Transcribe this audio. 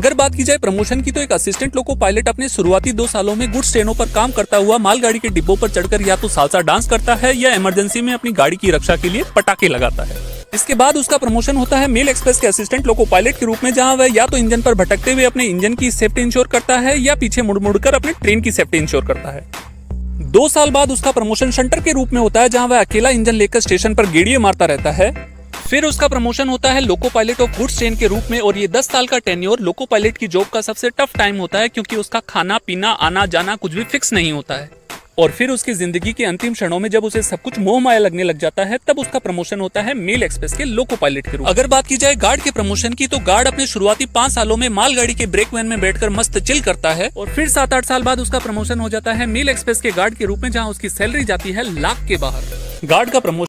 अगर बात की जाए प्रमोशन की तो एक असिस्टेंट लोको पायलट अपने शुरुआती 2 सालों में गुड्स ट्रेनों पर काम करता हुआ मालगाड़ी के डिब्बों पर चढ़कर या तो सालसा डांस करता है या इमरजेंसी में अपनी गाड़ी की रक्षा के लिए पटाखे लगाता है। इसके बाद उसका प्रमोशन होता है मेल एक्सप्रेस के असिस्टेंट लोको पायलट के रूप में, जहां वह या तो इंजन पर भटकते हुए अपने इंजन की सेफ्टी इंश्योर करता है या पीछे मुड़-मुड़कर अपने ट्रेन की सेफ्टी इंश्योर करता है। 2 साल बाद उसका प्रमोशन शंटर के रूप में होता है, जहां वह अकेला इंजन लेकर स्टेशन पर गेड़िए मारता रहता है। फिर उसका प्रमोशन होता है loco pilot of goods train के रूप में, और ये 10 साल का टेन्योर लोको पायलट की जॉब का सबसे टफ टाइम होता है, क्योंकि उसका खाना पीना आना जाना कुछ भी फिक्स नहीं होता है। और फिर उसकी जिंदगी के अंतिम क्षणों में जब उसे सब कुछ मोह माया लगने लग जाता है, तब उसका प्रमोशन होता है मेल एक्सप्रेस के लोको पायलट के रूप में। अगर बात की जाए गार्ड के प्रमोशन की तो गार्ड अपने शुरुआती 5 सालों में मालगाड़ी के ब्रेक वैन में बैठकर मस्त चिल करता है, और फिर 7-8 साल बाद उसका प्रमोशन हो जाता है मेल एक्सप्रेस के गार्ड के रूप में, जहाँ उसकी सैलरी जाती है लाख के बाहर। गार्ड का प्रमोशन